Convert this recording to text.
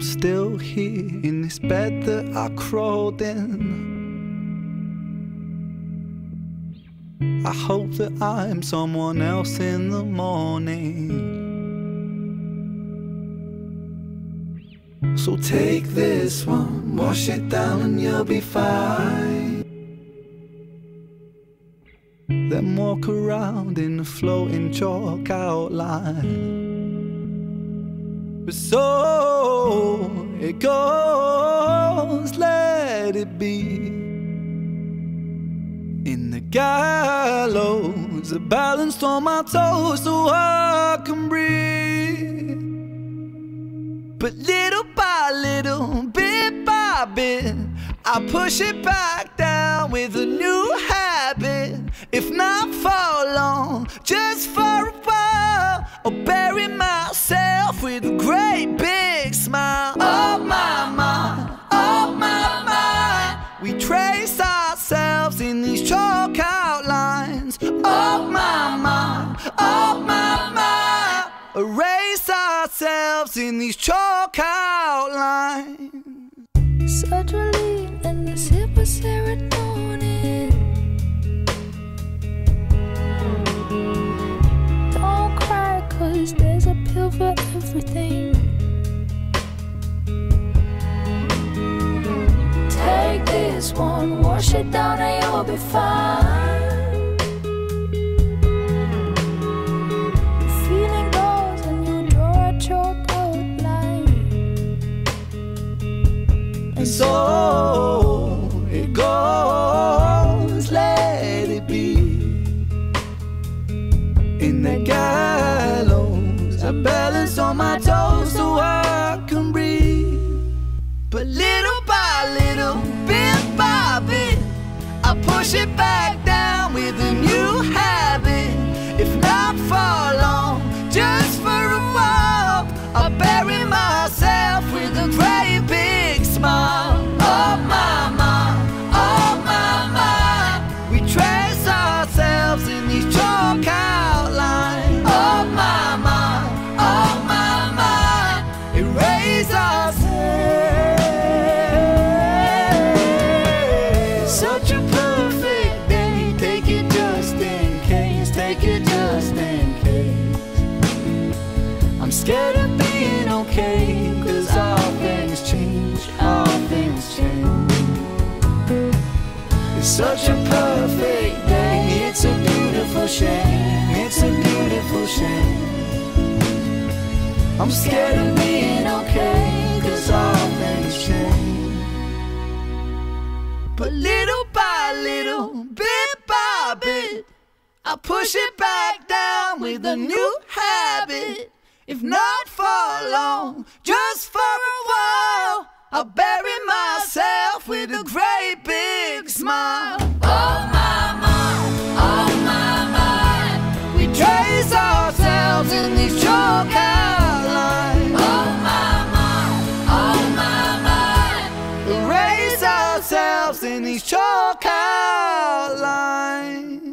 still here in this bed that I crawled in. I hope that I'm someone else in the morning. So take this one, wash it down and you'll be fine. Then walk around in the floating chalk outline. But so it goes, let it be. In the gallows, a balance on my toes so I can breathe. But little by little, bit by bit, I push it back down with a new habit. If not for long, just for a while, I'll bury myself with a great big smile. Oh my mind, oh my mind, we trace ourselves in these chalk outlines. Oh my mind, oh my mind, erase ourselves in these chalk outlines. Sertraline and the sip of serotonin. Don't cry, 'cause there's a pill for everything. Take this one, wash it down and you'll be fine. The feeling goes and you draw a chalk outline. And so it goes, let it be. In the gallows, I balance on my toes so I can breathe. But little by little, bit by bit, I push it back down with a new habit. If not for long, just for a while, I'll bury myself with a great big smile. Oh my mind, oh my mind, we trace ourselves in these chalk outlines. Oh my mind, oh my mind, erase ourselves. Such a perfect day, take it just in case, take it just in case. I'm scared of being okay, 'cause all things change, all things change. It's such a perfect day, it's a beautiful shame, it's a beautiful shame. I'm scared of being okay, 'cause all things change. But little by little, bit by bit, I push it back down with a new habit. If not for long, just for a while, I'll bury myself with a great big smile. Oh my mind, oh my mind, we trace ourselves in these chalk outlines. Oh my mind, oh my mind, erase ourselves in these chalk outlines.